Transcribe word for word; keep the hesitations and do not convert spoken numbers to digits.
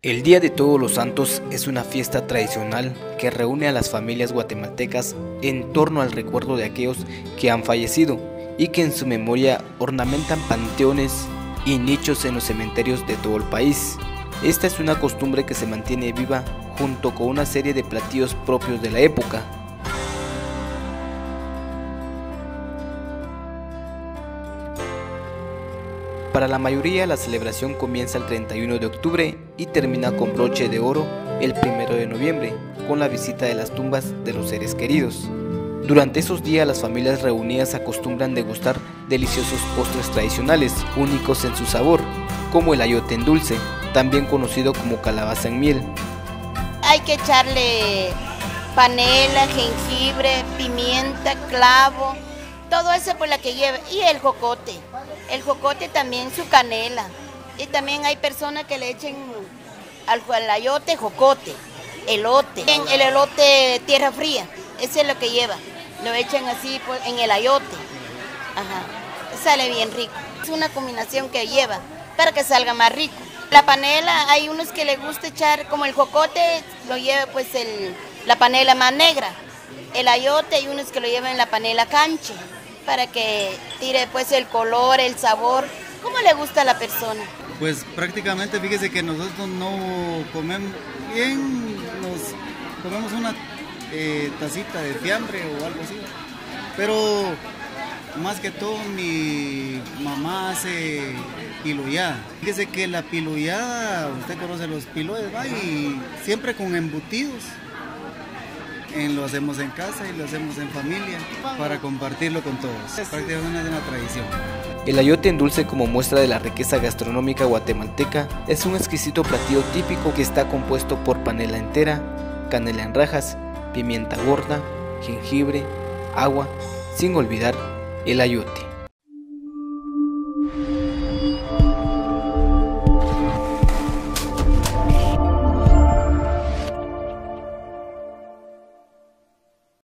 El Día de Todos los Santos es una fiesta tradicional que reúne a las familias guatemaltecas en torno al recuerdo de aquellos que han fallecido y que en su memoria ornamentan panteones y nichos en los cementerios de todo el país. Esta es una costumbre que se mantiene viva junto con una serie de platillos propios de la época. Para la mayoría, la celebración comienza el treinta y uno de octubre y termina con broche de oro el primero de noviembre, con la visita de las tumbas de los seres queridos. Durante esos días, las familias reunidas acostumbran degustar deliciosos postres tradicionales, únicos en su sabor, como el ayote en dulce, también conocido como calabaza en miel. Hay que echarle panela, jengibre, pimienta, clavo, todo eso por la que lleva, y el jocote. El jocote también, su canela. Y también hay personas que le echen al, al ayote jocote, elote. El elote tierra fría, ese es lo que lleva. Lo echan así pues, en el ayote. Ajá. Sale bien rico. Es una combinación que lleva para que salga más rico. La panela, hay unos que les gusta echar, como el jocote, lo lleva pues el, la panela más negra. El ayote, hay unos que lo llevan en la panela canche, para que tire pues el color, el sabor, como le gusta a la persona. Pues prácticamente fíjese que nosotros no comemos bien, nos comemos una eh, tacita de fiambre o algo así, pero más que todo mi mamá hace piluyá. Fíjese que la piluyá, usted conoce los piloes, ¿va? Y siempre con embutidos. En, lo hacemos en casa y lo hacemos en familia para compartirlo con todos. Es prácticamente una tradición. El ayote en dulce, como muestra de la riqueza gastronómica guatemalteca, es un exquisito platillo típico que está compuesto por panela entera, canela en rajas, pimienta gorda, jengibre, agua, sin olvidar el ayote.